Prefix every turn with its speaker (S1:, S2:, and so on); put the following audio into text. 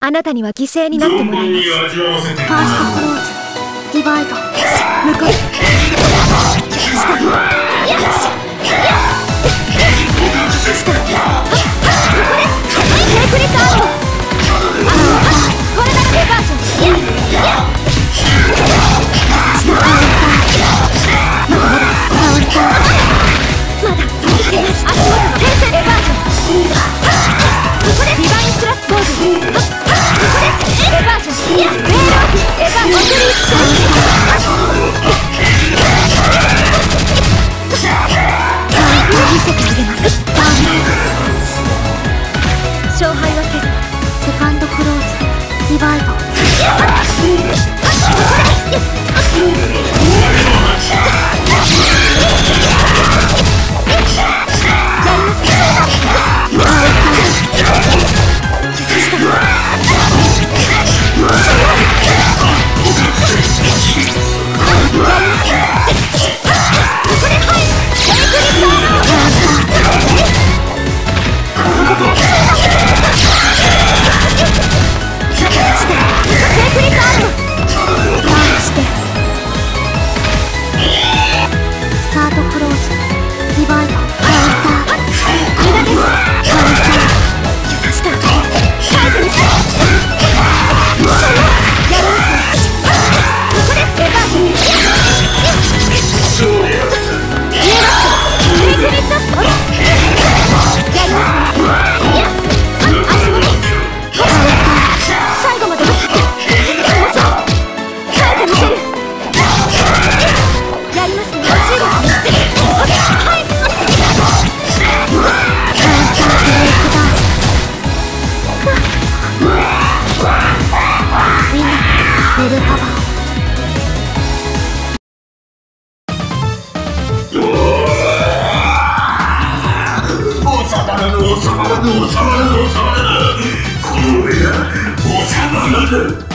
S1: あなたには犠牲になってもらいます。ファーストクローズディバイド向こうセークレットアートこれならデバージョンまだ足元の転生デバージョンここでディバインスラッシュボードここでデバージョンメールデバージョン送り見せてあげます。勝敗は決セカンドクローズディバイド
S2: おさまる